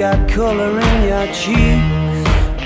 got color in your cheeks?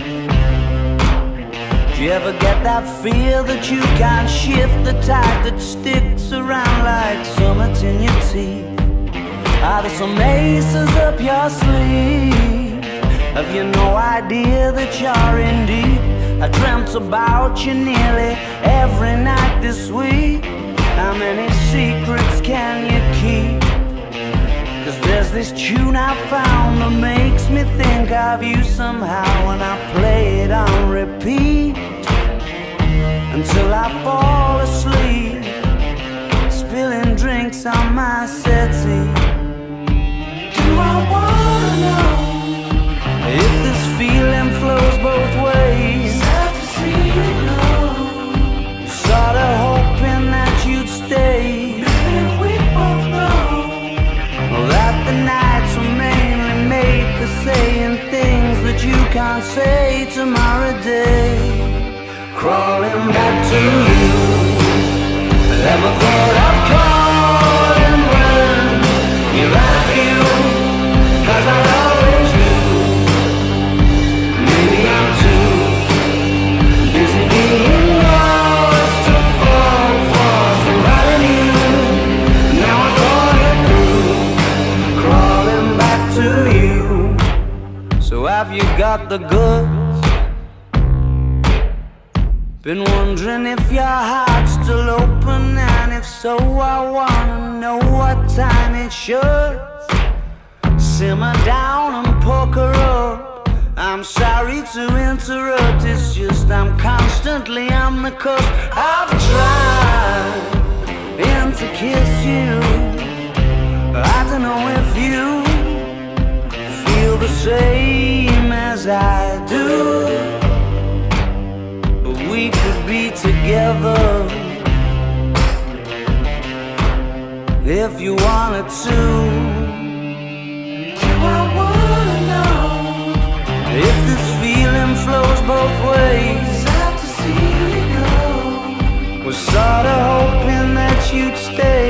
Do you ever get that feel that you can't shift, the type that sticks around like summits in your teeth? Are there some aces up your sleeve? Have you no idea that you're in deep? I dreamt about you nearly every night this week. How many secrets can you keep? 'Cause there's this tune I found that makes me think of you somehow, and I play it on repeat until I fall asleep, spilling drinks on my settee. Do I wanna know if this feeling flows both ways? Sad to see you go. Sorta hoping that you'd stay. Maybe we both know that the nights were mainly made for saying things that you can't say tomorrow day. Crawling back to you, never thought I'd calling when you're out of you, 'cause I always do. Maybe I'm too busy being lost to fall for somebody new. Now I thought it through, crawling back to you. So have you got the goods? Been wondering if your heart's still open, and if so, I wanna know what time it should. Simmer down and poker up. I'm sorry to interrupt, it's just I'm constantly on the cusp. I've tried to kiss you. I don't know if you feel the same as I do, but we could be together if you wanted to. Do I wanna know if this feeling flows both ways? Sad to see you go. Was sorta hoping that you'd stay.